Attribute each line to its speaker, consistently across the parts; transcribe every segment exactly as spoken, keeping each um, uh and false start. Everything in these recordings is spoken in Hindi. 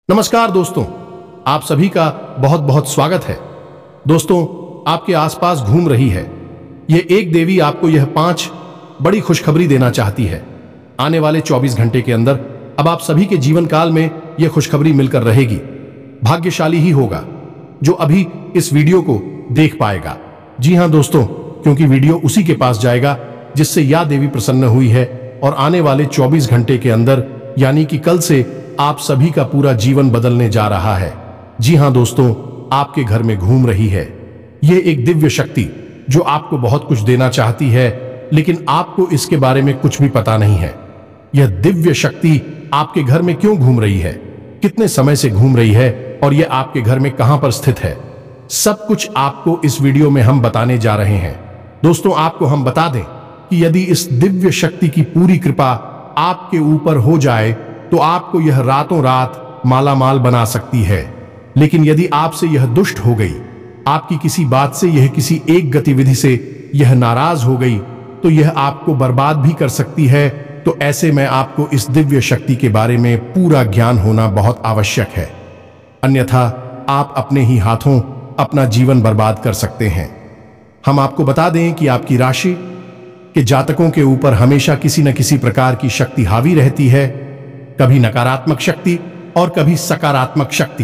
Speaker 1: नमस्कार दोस्तों, आप सभी का बहुत बहुत स्वागत है। दोस्तों, आपके आसपास घूम रही है ये एक देवी आपको यह पांच बड़ी खुशखबरी देना चाहती है। आने वाले चौबीस घंटे के अंदर अब आप सभी के जीवन काल में यह खुशखबरी मिलकर रहेगी। भाग्यशाली ही होगा जो अभी इस वीडियो को देख पाएगा। जी हां दोस्तों, क्योंकि वीडियो उसी के पास जाएगा जिससे यह देवी प्रसन्न हुई है और आने वाले चौबीस घंटे के अंदर यानी कि कल से आप सभी का पूरा जीवन बदलने जा रहा है। जी हां दोस्तों, आपके घर में घूम रही है यह एक दिव्य शक्ति जो आपको बहुत कुछ देना चाहती है, लेकिन आपको इसके बारे में कुछ भी पता नहीं है। यह दिव्य शक्ति आपके घर में क्यों घूम रही है, कितने समय से घूम रही है और यह आपके घर में कहां पर स्थित है, सब कुछ आपको इस वीडियो में हम बताने जा रहे हैं। दोस्तों, आपको हम बता दें कि यदि इस दिव्य शक्ति की पूरी कृपा आपके ऊपर हो जाए तो आपको यह रातों रात मालामाल बना सकती है। लेकिन यदि आपसे यह दुष्ट हो गई, आपकी किसी बात से, यह किसी एक गतिविधि से यह नाराज हो गई, तो यह आपको बर्बाद भी कर सकती है। तो ऐसे में आपको इस दिव्य शक्ति के बारे में पूरा ज्ञान होना बहुत आवश्यक है, अन्यथा आप अपने ही हाथों अपना जीवन बर्बाद कर सकते हैं। हम आपको बता दें कि आपकी राशि के जातकों के ऊपर हमेशा किसी न किसी प्रकार की शक्ति हावी रहती है, कभी नकारात्मक शक्ति और कभी सकारात्मक शक्ति।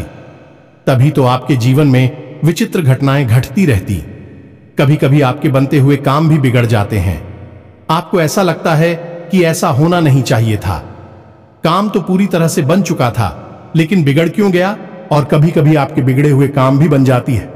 Speaker 1: तभी तो आपके जीवन में विचित्र घटनाएं घटती रहती। कभी कभी आपके बनते हुए काम भी बिगड़ जाते हैं। आपको ऐसा लगता है कि ऐसा होना नहीं चाहिए था, काम तो पूरी तरह से बन चुका था, लेकिन बिगड़ क्यों गया। और कभी कभी आपके बिगड़े हुए काम भी बन जाती है।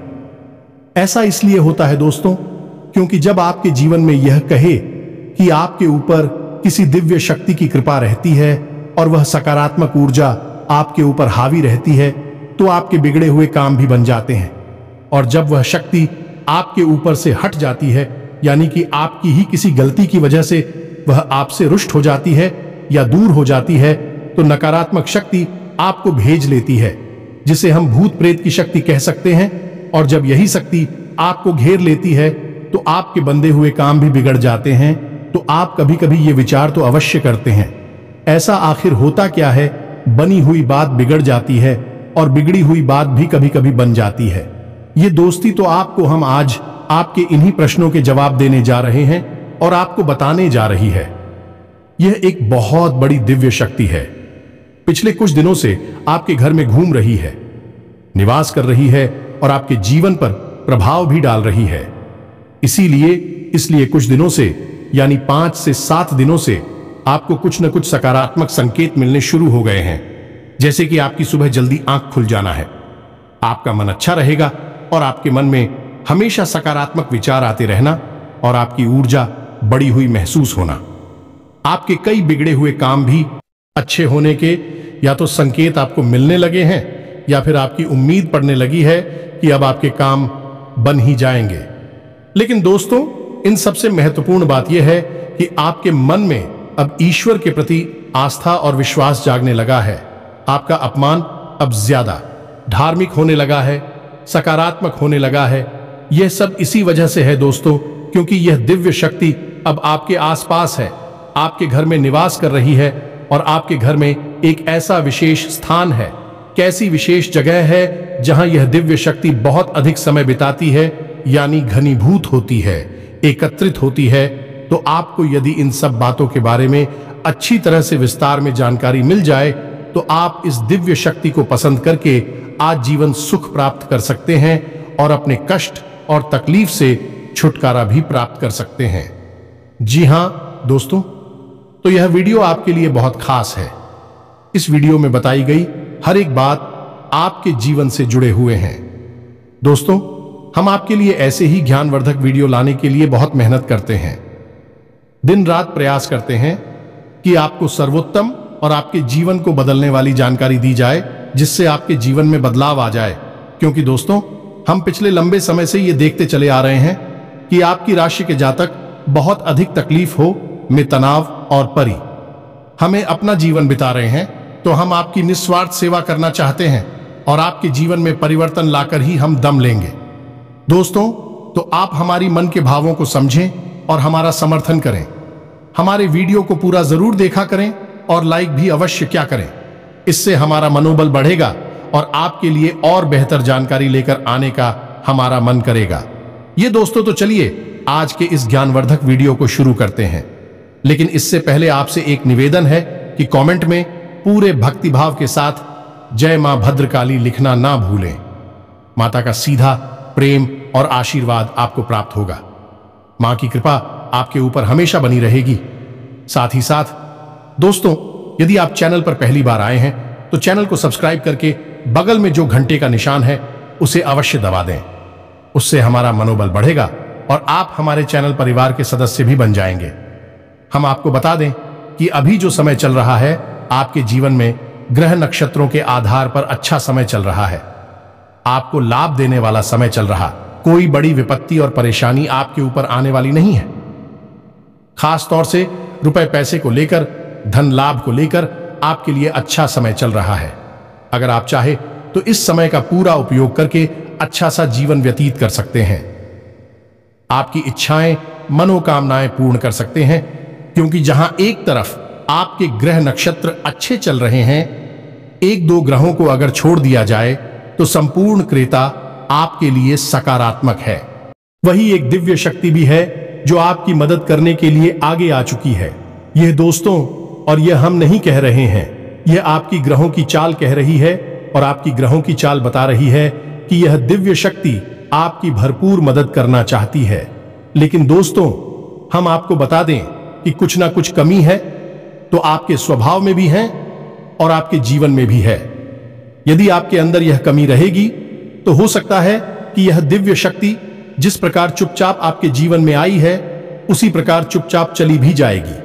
Speaker 1: ऐसा इसलिए होता है दोस्तों, क्योंकि जब आपके जीवन में यह कहे कि आपके ऊपर किसी दिव्य शक्ति की कृपा रहती है और वह सकारात्मक ऊर्जा आपके ऊपर हावी रहती है, तो आपके बिगड़े हुए काम भी बन जाते हैं। और जब वह शक्ति आपके ऊपर से हट जाती है, यानी कि आपकी ही किसी गलती की वजह से वह आपसे रुष्ट हो जाती है या दूर हो जाती है, तो नकारात्मक शक्ति आपको भेज लेती है, जिसे हम भूत प्रेत की शक्ति कह सकते हैं। और जब यही शक्ति आपको घेर लेती है तो आपके बंधे हुए काम भी बिगड़ जाते हैं। तो आप कभी कभी ये विचार तो अवश्य करते हैं, ऐसा आखिर होता क्या है, बनी हुई बात बिगड़ जाती है और बिगड़ी हुई बात भी कभी कभी बन जाती है। ये दोस्ती तो आपको हम आज आपके इन्हीं प्रश्नों के जवाब देने जा रहे हैं और आपको बताने जा रही है। यह एक बहुत बड़ी दिव्य शक्ति है, पिछले कुछ दिनों से आपके घर में घूम रही है, निवास कर रही है और आपके जीवन पर प्रभाव भी डाल रही है। इसीलिए इसलिए कुछ दिनों से यानी पांच से सात दिनों से आपको कुछ न कुछ सकारात्मक संकेत मिलने शुरू हो गए हैं। जैसे कि आपकी सुबह जल्दी आंख खुल जाना है, आपका मन अच्छा रहेगा और आपके मन में हमेशा सकारात्मक विचार आते रहना और आपकी ऊर्जा बढ़ी हुई महसूस होना। आपके कई बिगड़े हुए काम भी अच्छे होने के या तो संकेत आपको मिलने लगे हैं या फिर आपकी उम्मीद पड़ने लगी है कि अब आपके काम बन ही जाएंगे। लेकिन दोस्तों, इन सबसे महत्वपूर्ण बात यह है कि आपके मन में अब ईश्वर के प्रति आस्था और विश्वास जागने लगा है। आपका अपमान अब ज्यादा धार्मिक होने लगा है, सकारात्मक होने लगा है। यह सब इसी वजह से है दोस्तों, क्योंकि यह दिव्य शक्ति अब आपके आसपास है, आपके घर में निवास कर रही है और आपके घर में एक ऐसा विशेष स्थान है, कैसी विशेष जगह है जहां यह दिव्य शक्ति बहुत अधिक समय बिताती है, यानी घनीभूत होती है, एकत्रित होती है। तो आपको यदि इन सब बातों के बारे में अच्छी तरह से विस्तार में जानकारी मिल जाए तो आप इस दिव्य शक्ति को पसंद करके आज जीवन सुख प्राप्त कर सकते हैं और अपने कष्ट और तकलीफ से छुटकारा भी प्राप्त कर सकते हैं। जी हां दोस्तों, तो यह वीडियो आपके लिए बहुत खास है। इस वीडियो में बताई गई हर एक बात आपके जीवन से जुड़े हुए हैं। दोस्तों, हम आपके लिए ऐसे ही ज्ञानवर्धक वीडियो लाने के लिए बहुत मेहनत करते हैं, दिन रात प्रयास करते हैं कि आपको सर्वोत्तम और आपके जीवन को बदलने वाली जानकारी दी जाए, जिससे आपके जीवन में बदलाव आ जाए। क्योंकि दोस्तों, हम पिछले लंबे समय से ये देखते चले आ रहे हैं कि आपकी राशि के जातक बहुत अधिक तकलीफ हो में तनाव और परी हमें अपना जीवन बिता रहे हैं। तो हम आपकी निस्वार्थ सेवा करना चाहते हैं और आपके जीवन में परिवर्तन लाकर ही हम दम लेंगे। दोस्तों, तो आप हमारी मन के भावों को समझें और हमारा समर्थन करें। हमारे वीडियो को पूरा जरूर देखा करें और लाइक भी अवश्य क्या करें। इससे हमारा मनोबल बढ़ेगा और आपके लिए और बेहतर जानकारी लेकर आने का हमारा मन करेगा। ये दोस्तों, तो चलिए आज के इस ज्ञानवर्धक वीडियो को शुरू करते हैं। लेकिन इससे पहले आपसे एक निवेदन है कि कमेंट में पूरे भक्तिभाव के साथ जय मां भद्रकाली लिखना ना भूलें। माता का सीधा प्रेम और आशीर्वाद आपको प्राप्त होगा। मां की कृपा आपके ऊपर हमेशा बनी रहेगी। साथ ही साथ दोस्तों, यदि आप चैनल पर पहली बार आए हैं तो चैनल को सब्सक्राइब करके बगल में जो घंटे का निशान है उसे अवश्य दबा दें। उससे हमारा मनोबल बढ़ेगा और आप हमारे चैनल परिवार के सदस्य भी बन जाएंगे। हम आपको बता दें कि अभी जो समय चल रहा है आपके जीवन में ग्रह नक्षत्रों के आधार पर अच्छा समय चल रहा है। आपको लाभ देने वाला समय चल रहा। कोई बड़ी विपत्ति और परेशानी आपके ऊपर आने वाली नहीं है। खास तौर से रुपए पैसे को लेकर, धन लाभ को लेकर आपके लिए अच्छा समय चल रहा है। अगर आप चाहे तो इस समय का पूरा उपयोग करके अच्छा सा जीवन व्यतीत कर सकते हैं। आपकी इच्छाएं, मनोकामनाएं पूर्ण कर सकते हैं, क्योंकि जहां एक तरफ आपके ग्रह नक्षत्र अच्छे चल रहे हैं, एक दो ग्रहों को अगर छोड़ दिया जाए तो संपूर्ण क्रेता आपके लिए सकारात्मक है। वही एक दिव्य शक्ति भी है जो आपकी मदद करने के लिए आगे आ चुकी है। यह दोस्तों, और यह हम नहीं कह रहे हैं, यह आपकी ग्रहों की चाल कह रही है और आपकी ग्रहों की चाल बता रही है कि यह दिव्य शक्ति आपकी भरपूर मदद करना चाहती है। लेकिन दोस्तों, हम आपको बता दें कि कुछ ना कुछ कमी है तो आपके स्वभाव में भी है और आपके जीवन में भी है। यदि आपके अंदर यह कमी रहेगी तो हो सकता है कि यह दिव्य शक्ति जिस प्रकार चुपचाप आपके जीवन में आई है उसी प्रकार चुपचाप चली भी जाएगी।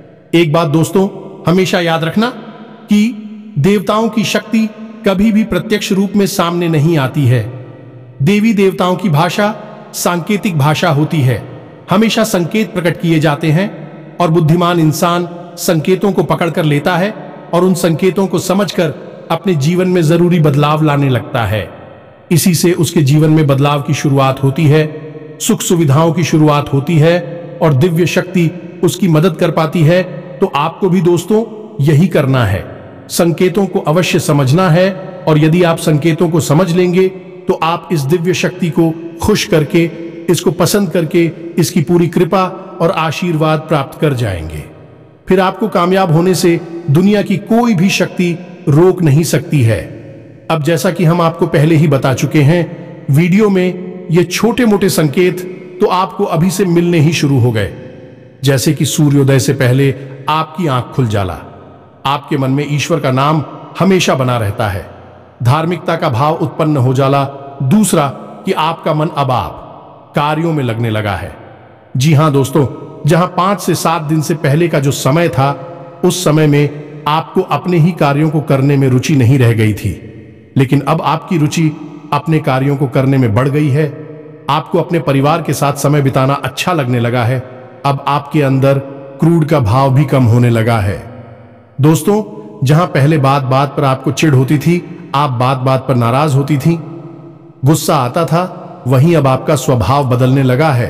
Speaker 1: एक बात दोस्तों, हमेशा याद रखना कि देवताओं की शक्ति कभी भी प्रत्यक्ष रूप में सामने नहीं आती है। देवी देवताओं की भाषा सांकेतिक भाषा होती है। हमेशा संकेत प्रकट किए जाते हैं और बुद्धिमान इंसान संकेतों को पकड़कर लेता है और उन संकेतों को समझकर अपने जीवन में जरूरी बदलाव लाने लगता है। इसी से उसके जीवन में बदलाव की शुरुआत होती है, सुख सुविधाओं की शुरुआत होती है और दिव्य शक्ति उसकी मदद कर पाती है। तो आपको भी दोस्तों यही करना है, संकेतों को अवश्य समझना है, और यदि आप संकेतों को समझ लेंगे तो आप इस दिव्य शक्ति को खुश करके, इसको पसंद करके, इसकी पूरी कृपा और आशीर्वाद प्राप्त कर जाएंगे। फिर आपको कामयाब होने से दुनिया की कोई भी शक्ति रोक नहीं सकती है। अब जैसा कि हम आपको पहले ही बता चुके हैं वीडियो में, ये छोटे मोटे संकेत तो आपको अभी से मिलने ही शुरू हो गए। जैसे कि सूर्योदय से पहले आपकी आंख खुल जाला, आपके मन में ईश्वर का नाम हमेशा बना रहता है, धार्मिकता का भाव उत्पन्न हो जाला। दूसरा कि आपका मन अब आप कार्यों में लगने लगा है। जी हां दोस्तों, जहां पांच से सात दिन से पहले का जो समय था उस समय में आपको अपने ही कार्यों को करने में रुचि नहीं रह गई थी, लेकिन अब आपकी रुचि अपने कार्यों को करने में बढ़ गई है। आपको अपने परिवार के साथ समय बिताना अच्छा लगने लगा है। अब आपके अंदर क्रोध का भाव भी कम होने लगा है। दोस्तों, जहां पहले बात बात पर आपको चिढ़ होती थी, आप बात बात पर नाराज होती थी, गुस्सा आता था, वहीं अब आपका स्वभाव बदलने लगा है।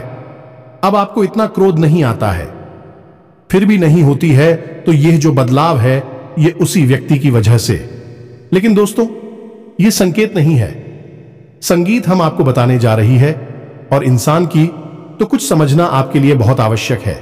Speaker 1: अब आपको इतना क्रोध नहीं आता है। फिर भी नहीं होती है तो यह जो बदलाव है ये उसी व्यक्ति की वजह से। लेकिन दोस्तों, यह संकेत नहीं है, संगीत हम आपको बताने जा रही है, और इंसान की तो कुछ समझना आपके लिए बहुत आवश्यक है।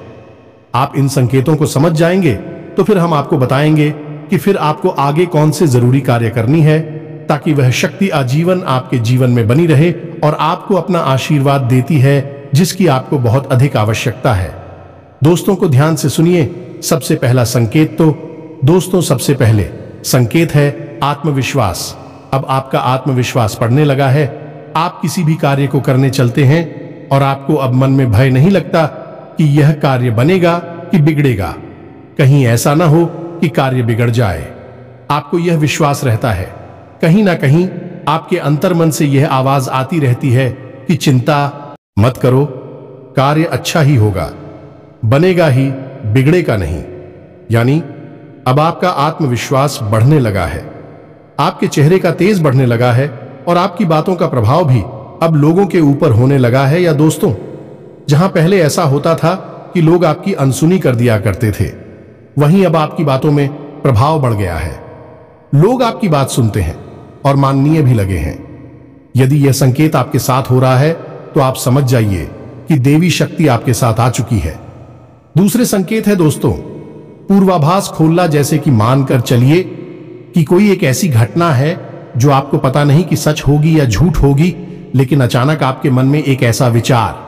Speaker 1: आप इन संकेतों को समझ जाएंगे तो फिर हम आपको बताएंगे कि फिर आपको आगे कौन से जरूरी कार्य करनी है, ताकि वह शक्ति आजीवन आपके जीवन में बनी रहे और आपको अपना आशीर्वाद देती है जिसकी आपको बहुत अधिक आवश्यकता है। दोस्तों को ध्यान से सुनिए। सबसे पहला संकेत तो दोस्तों सबसे पहले संकेत है आत्मविश्वास। अब आपका आत्मविश्वास बढ़ने लगा है। आप किसी भी कार्य को करने चलते हैं और आपको अब मन में भय नहीं लगता कि यह कार्य बनेगा कि बिगड़ेगा, कहीं ऐसा ना हो कि कार्य बिगड़ जाए। आपको यह विश्वास रहता है। कहीं ना कहीं आपके अंतर्मन से यह आवाज आती रहती है कि चिंता मत करो, कार्य अच्छा ही होगा, बनेगा ही, बिगड़ेगा नहीं। यानी अब आपका आत्मविश्वास बढ़ने लगा है, आपके चेहरे का तेज बढ़ने लगा है और आपकी बातों का प्रभाव भी अब लोगों के ऊपर होने लगा है। या दोस्तों, जहां पहले ऐसा होता था कि लोग आपकी अनसुनी कर दिया करते थे, वहीं अब आपकी बातों में प्रभाव बढ़ गया है। लोग आपकी बात सुनते हैं और माननीय भी लगे हैं। यदि यह संकेत आपके साथ हो रहा है तो आप समझ जाइए कि देवी शक्ति आपके साथ आ चुकी है। दूसरे संकेत है दोस्तों, पूर्वाभास खोलना, जैसे कि मानकर चलिए कि कोई एक ऐसी घटना है जो आपको पता नहीं कि सच होगी या झूठ होगी, लेकिन अचानक आपके मन में एक ऐसा विचार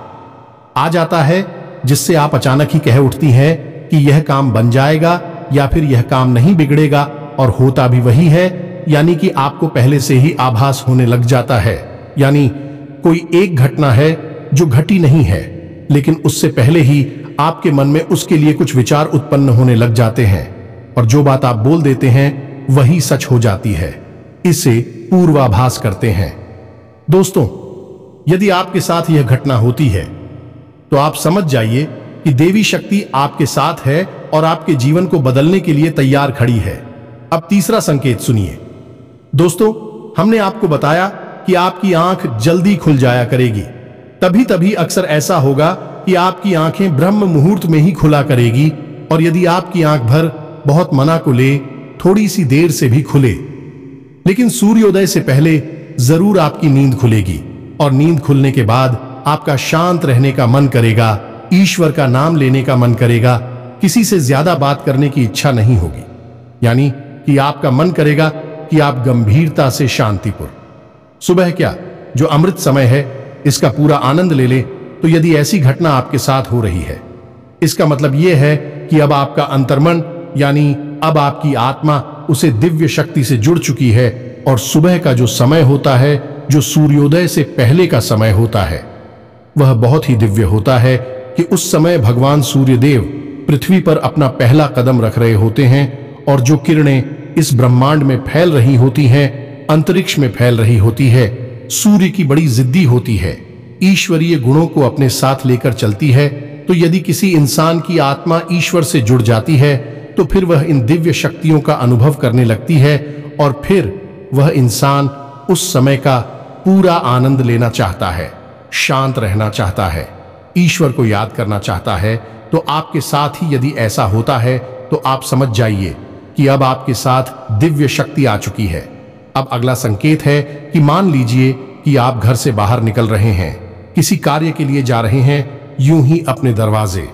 Speaker 1: आ जाता है जिससे आप अचानक ही कह उठती हैं कि यह काम बन जाएगा या फिर यह काम नहीं बिगड़ेगा, और होता भी वही है। यानी कि आपको पहले से ही आभास होने लग जाता है। यानी कोई एक घटना है जो घटी नहीं है, लेकिन उससे पहले ही आपके मन में उसके लिए कुछ विचार उत्पन्न होने लग जाते हैं, और जो बात आप बोल देते हैं वही सच हो जाती है। इसे पूर्वाभास करते हैं। दोस्तों, यदि आपके साथ यह घटना होती है तो आप समझ जाइए कि देवी शक्ति आपके साथ है और आपके जीवन को बदलने के लिए तैयार खड़ी है। अब तीसरा संकेत सुनिए। दोस्तों, हमने आपको बताया कि आपकी आंख जल्दी खुल जाया करेगी। तभी तभी अक्सर ऐसा होगा कि आपकी आंखें ब्रह्म मुहूर्त में ही खुला करेगी, और यदि आपकी आंख भर बहुत मना को ले, थोड़ी सी देर से भी खुले, लेकिन सूर्योदय से पहले जरूर आपकी नींद खुलेगी, और नींद खुलने के बाद आपका शांत रहने का मन करेगा, ईश्वर का नाम लेने का मन करेगा, किसी से ज्यादा बात करने की इच्छा नहीं होगी। यानी कि आपका मन करेगा कि आप गंभीरता से शांतिपूर्ण सुबह क्या जो अमृत समय है इसका पूरा आनंद ले ले। तो यदि ऐसी घटना आपके साथ हो रही है, इसका मतलब यह है कि अब आपका अंतर्मन, यानी अब आपकी आत्मा उसे दिव्य शक्ति से जुड़ चुकी है, और सुबह का जो समय होता है, जो सूर्योदय से पहले का समय होता है, वह बहुत ही दिव्य होता है कि उस समय भगवान सूर्यदेव पृथ्वी पर अपना पहला कदम रख रहे होते हैं, और जो किरणें इस ब्रह्मांड में फैल रही होती हैं, अंतरिक्ष में फैल रही होती है। सूर्य की बड़ी जिद्दी होती है, ईश्वरीय गुणों को अपने साथ लेकर चलती है। तो यदि किसी इंसान की आत्मा ईश्वर से जुड़ जाती है तो फिर वह इन दिव्य शक्तियों का अनुभव करने लगती है, और फिर वह इंसान उस समय का पूरा आनंद लेना चाहता है, शांत रहना चाहता है, ईश्वर को याद करना चाहता है। तो आपके साथ ही यदि ऐसा होता है तो आप समझ जाइए कि अब आपके साथ दिव्य शक्ति आ चुकी है। अब अगला संकेत है कि मान लीजिए कि आप घर से बाहर निकल रहे हैं, किसी कार्य के लिए जा रहे हैं, यूं ही अपने दरवाजे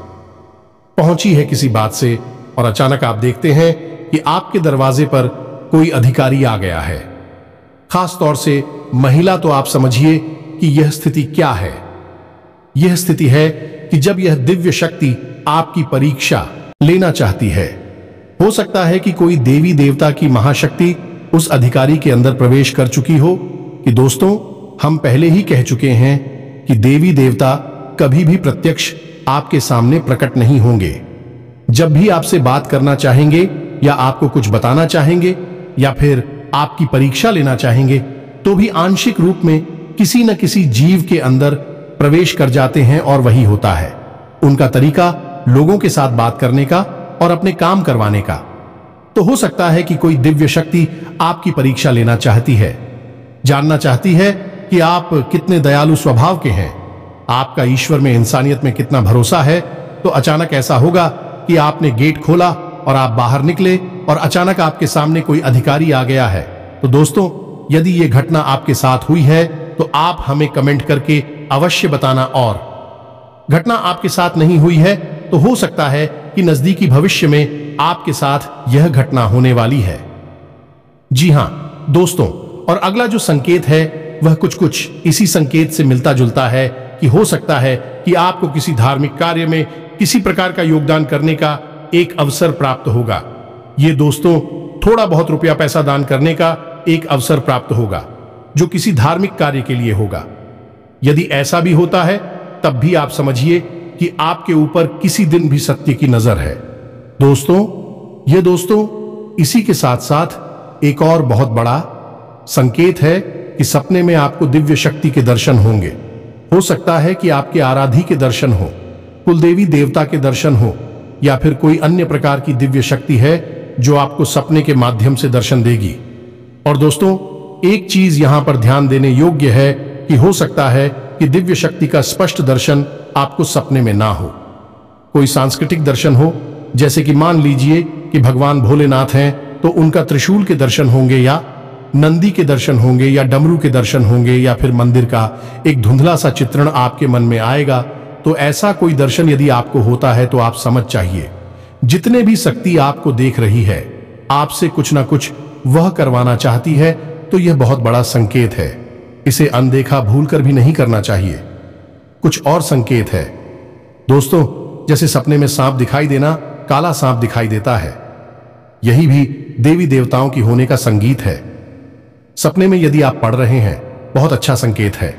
Speaker 1: पहुंची है किसी बात से, और अचानक आप देखते हैं कि आपके दरवाजे पर कोई अधिकारी आ गया है, खास तौर से महिला। तो आप समझिए कि यह स्थिति क्या है। यह स्थिति है कि जब यह दिव्य शक्ति आपकी परीक्षा लेना चाहती है। हो सकता है कि कोई देवी देवता की महाशक्ति उस अधिकारी के अंदर प्रवेश कर चुकी हो। कि दोस्तों, हम पहले ही कह चुके हैं कि देवी देवता कभी भी प्रत्यक्ष आपके सामने प्रकट नहीं होंगे। जब भी आपसे बात करना चाहेंगे, या आपको कुछ बताना चाहेंगे, या फिर आपकी परीक्षा लेना चाहेंगे, तो भी आंशिक रूप में किसी न किसी जीव के अंदर प्रवेश कर जाते हैं, और वही होता है उनका तरीका लोगों के साथ बात करने का और अपने काम करवाने का। तो हो सकता है कि कोई दिव्य शक्ति आपकी परीक्षा लेना चाहती है, जानना चाहती है कि आप कितने दयालु स्वभाव के हैं, आपका ईश्वर में, इंसानियत में कितना भरोसा है। तो अचानक ऐसा होगा कि आपने गेट खोला और आप बाहर निकले, और अचानक आपके सामने कोई अधिकारी आ गया है। तो दोस्तों, यदि यह घटना आपके साथ हुई है तो आप हमें कमेंट करके अवश्य बताना, और घटना आपके साथ नहीं हुई है तो हो सकता है कि नजदीकी भविष्य में आपके साथ यह घटना होने वाली है। जी हां दोस्तों, और अगला जो संकेत है वह कुछ कुछ इसी संकेत से मिलता जुलता है कि हो सकता है कि आपको किसी धार्मिक कार्य में किसी प्रकार का योगदान करने का एक अवसर प्राप्त होगा। ये दोस्तों, थोड़ा बहुत रुपया पैसा दान करने का एक अवसर प्राप्त होगा, जो किसी धार्मिक कार्य के लिए होगा। यदि ऐसा भी होता है तब भी आप समझिए कि आपके ऊपर किसी दिन भी सत्य की नजर है। दोस्तों, ये दोस्तों इसी के साथ साथ एक और बहुत बड़ा संकेत है कि सपने में आपको दिव्य शक्ति के दर्शन होंगे। हो सकता है कि आपके आराधी के दर्शन हो, कुलदेवी देवता के दर्शन हो, या फिर कोई अन्य प्रकार की दिव्य शक्ति है जो आपको सपने के माध्यम से दर्शन देगी। और दोस्तों, एक चीज यहां पर ध्यान देने योग्य है कि हो सकता है कि दिव्य शक्ति का स्पष्ट दर्शन आपको सपने में ना हो। कोई सांस्कृतिक दर्शन हो, जैसे कि मान लीजिए कि भगवान भोलेनाथ हैं तो उनका त्रिशूल के दर्शन होंगे या नंदी के दर्शन होंगे या डमरू के दर्शन होंगे या फिर मंदिर का एक धुंधला सा चित्रण आपके मन में आएगा। तो ऐसा कोई दर्शन यदि आपको होता है तो आप समझ चाहिए जितने भी शक्ति आपको देख रही है आपसे कुछ ना कुछ वह करवाना चाहती है। तो यह बहुत बड़ा संकेत है, इसे अनदेखा भूलकर भी नहीं करना चाहिए। कुछ और संकेत है दोस्तों, जैसे सपने में सांप दिखाई देना, काला सांप दिखाई देता है, यही भी देवी देवताओं की होने का संगीत है। सपने में यदि आप पढ़ रहे हैं बहुत अच्छा संकेत है।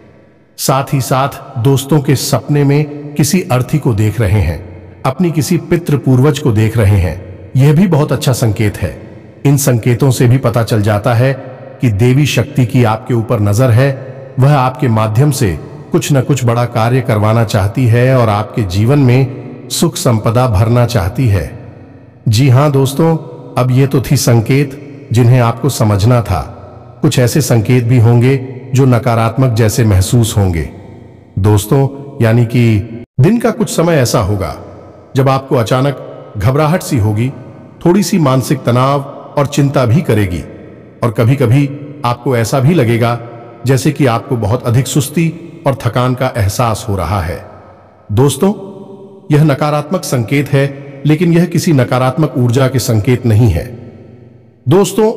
Speaker 1: साथ ही साथ दोस्तों के सपने में किसी अर्थी को देख रहे हैं, अपनी किसी पितृ पूर्वज को देख रहे हैं, यह भी बहुत अच्छा संकेत है। इन संकेतों से भी पता चल जाता है कि देवी शक्ति की आपके ऊपर नजर है, वह आपके माध्यम से कुछ न कुछ बड़ा कार्य करवाना चाहती है और आपके जीवन में सुख संपदा भरना चाहती है। जी हां दोस्तों, अब ये तो थी संकेत जिन्हें आपको समझना था। कुछ ऐसे संकेत भी होंगे जो नकारात्मक जैसे महसूस होंगे दोस्तों, यानी कि दिन का कुछ समय ऐसा होगा जब आपको अचानक घबराहट सी होगी, थोड़ी सी मानसिक तनाव और चिंता भी करेगी, और कभी कभी आपको ऐसा भी लगेगा जैसे कि आपको बहुत अधिक सुस्ती और थकान का एहसास हो रहा है। दोस्तों, यह नकारात्मक संकेत है, लेकिन यह किसी नकारात्मक ऊर्जा के संकेत नहीं है। दोस्तों,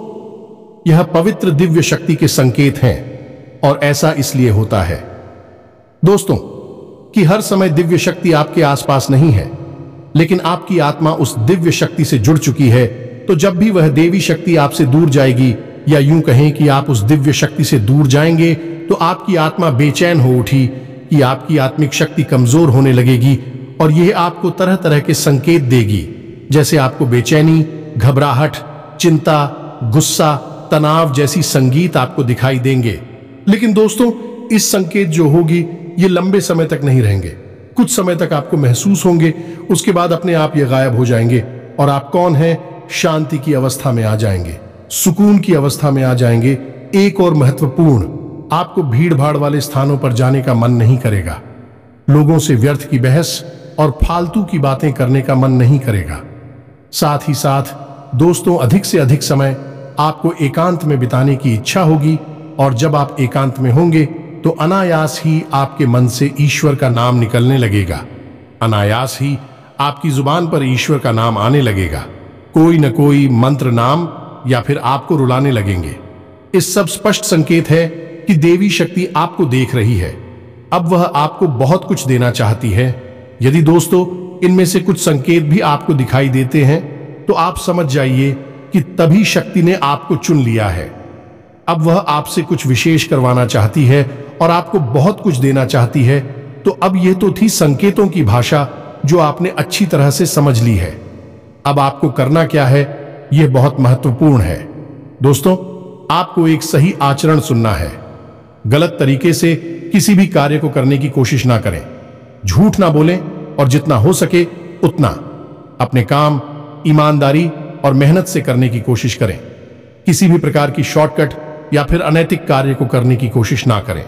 Speaker 1: यह पवित्र दिव्य शक्ति के संकेत हैं, और ऐसा इसलिए होता है दोस्तों कि हर समय दिव्य शक्ति आपके आसपास नहीं है, लेकिन आपकी आत्मा उस दिव्य शक्ति से जुड़ चुकी है। तो जब भी वह देवी शक्ति आपसे दूर जाएगी, या यूं कहें कि आप उस दिव्य शक्ति से दूर जाएंगे, तो आपकी आत्मा बेचैन हो उठी कि आपकी आत्मिक शक्ति कमजोर होने लगेगी, और यह आपको तरह तरह के संकेत देगी, जैसे आपको बेचैनी, घबराहट, चिंता, गुस्सा, तनाव जैसी संगीत आपको दिखाई देंगे। लेकिन दोस्तों, इस संकेत जो होगी ये लंबे समय तक नहीं रहेंगे। कुछ समय तक आपको महसूस होंगे, उसके बाद अपने आप ये गायब हो जाएंगे, और आप कौन हैं, शांति की अवस्था में आ जाएंगे, सुकून की अवस्था में आ जाएंगे। एक और महत्वपूर्ण, आपको भीड़ भाड़ वाले स्थानों पर जाने का मन नहीं करेगा, लोगों से व्यर्थ की बहस और फालतू की बातें करने का मन नहीं करेगा। साथ ही साथ दोस्तों, अधिक से अधिक समय आपको एकांत में बिताने की इच्छा होगी, और जब आप एकांत में होंगे तो अनायास ही आपके मन से ईश्वर का नाम निकलने लगेगा, अनायास ही आपकी जुबान पर ईश्वर का नाम आने लगेगा, कोई न कोई मंत्र नाम, या फिर आपको रुलाने लगेंगे। इस सब स्पष्ट संकेत है कि देवी शक्ति आपको देख रही है, अब वह आपको बहुत कुछ देना चाहती है। यदि दोस्तों इनमें से कुछ संकेत भी आपको दिखाई देते हैं तो आप समझ जाइए कि तभी शक्ति ने आपको चुन लिया है। अब वह आपसे कुछ विशेष करवाना चाहती है और आपको बहुत कुछ देना चाहती है। तो अब यह तो थी संकेतों की भाषा जो आपने अच्छी तरह से समझ ली है। अब आपको करना क्या है, यह बहुत महत्वपूर्ण है दोस्तों। आपको एक सही आचरण सुनना है, गलत तरीके से किसी भी कार्य को करने की कोशिश ना करें, झूठ ना बोलें, और जितना हो सके उतना अपने काम ईमानदारी और मेहनत से करने की कोशिश करें। किसी भी प्रकार की शॉर्टकट या फिर अनैतिक कार्य को करने की कोशिश ना करें।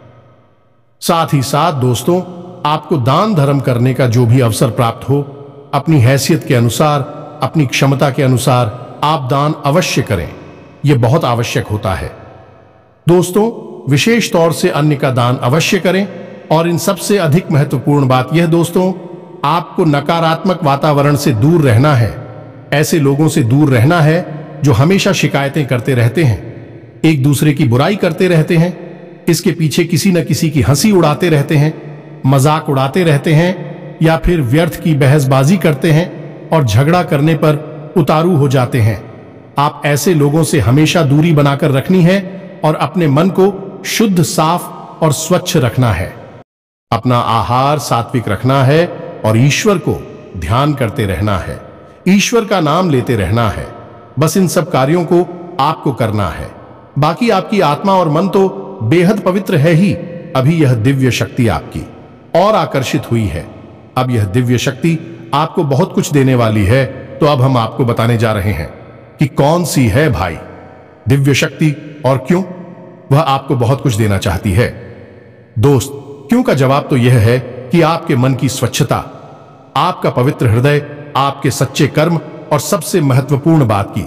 Speaker 1: साथ ही साथ दोस्तों, आपको दान धर्म करने का जो भी अवसर प्राप्त हो, अपनी हैसियत के अनुसार, अपनी क्षमता के अनुसार आप दान अवश्य करें, यह बहुत आवश्यक होता है दोस्तों। विशेष तौर से अन्य का दान अवश्य करें। और इन सबसे अधिक महत्वपूर्ण बात यह दोस्तों, आपको नकारात्मक वातावरण से दूर रहना है, ऐसे लोगों से दूर रहना है जो हमेशा शिकायतें करते रहते हैं, एक दूसरे की बुराई करते रहते हैं, इसके पीछे किसी न किसी की हंसी उड़ाते रहते हैं, मजाक उड़ाते रहते हैं, या फिर व्यर्थ की बहसबाजी करते हैं और झगड़ा करने पर उतारू हो जाते हैं। आप ऐसे लोगों से हमेशा दूरी बनाकर रखनी है और अपने मन को शुद्ध, साफ और स्वच्छ रखना है। अपना आहार सात्विक रखना है और ईश्वर को ध्यान करते रहना है, ईश्वर का नाम लेते रहना है। बस इन सब कार्यों को आपको करना है। बाकी आपकी आत्मा और मन तो बेहद पवित्र है ही। अभी यह दिव्य शक्ति आपकी और आकर्षित हुई है। अब यह दिव्य शक्ति आपको बहुत कुछ देने वाली है। तो अब हम आपको बताने जा रहे हैं कि कौन सी है भाई दिव्य शक्ति और क्यों वह आपको बहुत कुछ देना चाहती है। दोस्त, क्यों का जवाब तो यह है कि आपके मन की स्वच्छता, आपका पवित्र हृदय, आपके सच्चे कर्म और सबसे महत्वपूर्ण बात की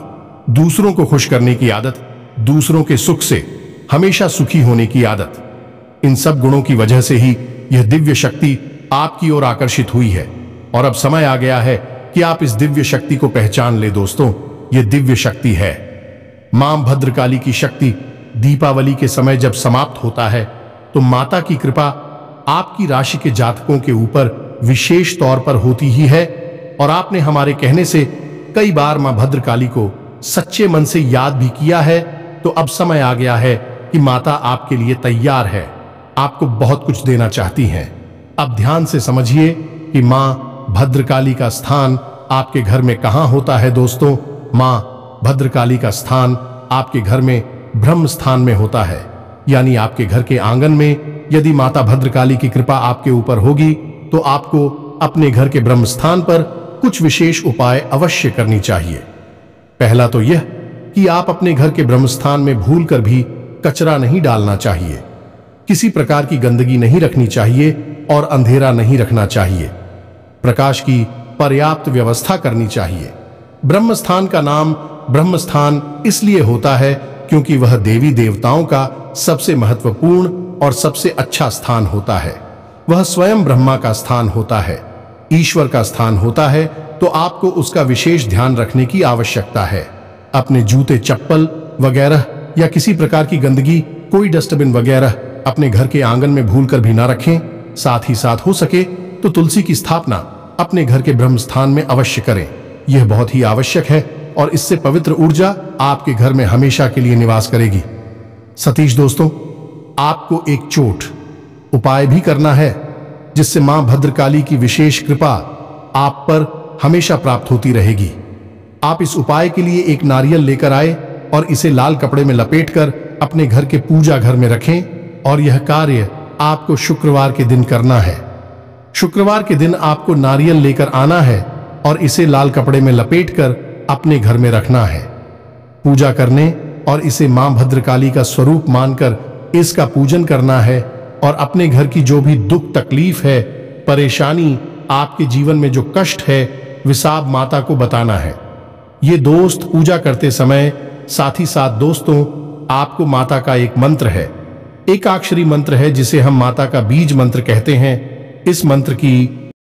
Speaker 1: दूसरों को खुश करने की आदत, दूसरों के सुख से हमेशा सुखी होने की आदत, इन सब गुणों की वजह से ही यह दिव्य शक्ति आपकी ओर आकर्षित हुई है। और अब समय आ गया है कि आप इस दिव्य शक्ति को पहचान ले। दोस्तों, यह दिव्य शक्ति है मां भद्रकाली की शक्ति। दीपावली के समय जब समाप्त होता है तो माता की कृपा आपकी राशि के जातकों के ऊपर विशेष तौर पर होती ही है। और आपने हमारे कहने से कई बार मां भद्रकाली को सच्चे मन से याद भी किया है। तो अब समय आ गया है कि माता आपके लिए तैयार है, आपको बहुत कुछ देना चाहती हैं। अब ध्यान से समझिए कि मां भद्रकाली का स्थान आपके घर में कहां होता है। दोस्तों, मां भद्रकाली का स्थान आपके घर में ब्रह्म स्थान में होता है, यानी आपके घर के आंगन में। यदि माता भद्रकाली की कृपा आपके ऊपर होगी तो आपको अपने घर के ब्रह्म स्थान पर कुछ विशेष उपाय अवश्य करनी चाहिए। पहला तो यह कि आप अपने घर के ब्रह्म स्थान में भूलकर भी कचरा नहीं डालना चाहिए, किसी प्रकार की गंदगी नहीं रखनी चाहिए और अंधेरा नहीं रखना चाहिए। प्रकाश की पर्याप्त व्यवस्था करनी चाहिए। ब्रह्म स्थान का नाम ब्रह्म स्थान इसलिए होता है क्योंकि वह देवी देवताओं का सबसे महत्वपूर्ण और सबसे अच्छा स्थान होता है। वह स्वयं ब्रह्मा का स्थान होता है, ईश्वर का स्थान होता है। तो आपको उसका विशेष ध्यान रखने की आवश्यकता है। अपने जूते, चप्पल वगैरह या किसी प्रकार की गंदगी, कोई डस्टबिन वगैरह अपने घर के आंगन में भूलकर भी ना रखें। साथ ही साथ हो सके तो तुलसी की स्थापना अपने घर के ब्रह्म स्थान में अवश्य करें। यह बहुत ही आवश्यक है और इससे पवित्र ऊर्जा आपके घर में हमेशा के लिए निवास करेगी। सतीश दोस्तों, आपको एक चोट उपाय भी करना है जिससे मां भद्रकाली की विशेष कृपा आप पर हमेशा प्राप्त होती रहेगी। आप इस उपाय के लिए एक नारियल लेकर आए और इसे लाल कपड़े में लपेटकर अपने घर के पूजा घर में रखें। और यह कार्य आपको शुक्रवार के दिन करना है। शुक्रवार के दिन आपको नारियल लेकर आना है और इसे लाल कपड़े में लपेटकर अपने घर में रखना है। पूजा करने और इसे मां भद्रकाली का स्वरूप मानकर इसका पूजन करना है। और अपने घर की जो भी दुख, तकलीफ है, परेशानी, आपके जीवन में जो कष्ट है, विसाब माता को बताना है। ये दोस्त पूजा करते समय साथ ही साथ दोस्तों आपको माता का एक मंत्र है, एकाक्षरी मंत्र है जिसे हम माता का बीज मंत्र कहते हैं। इस मंत्र की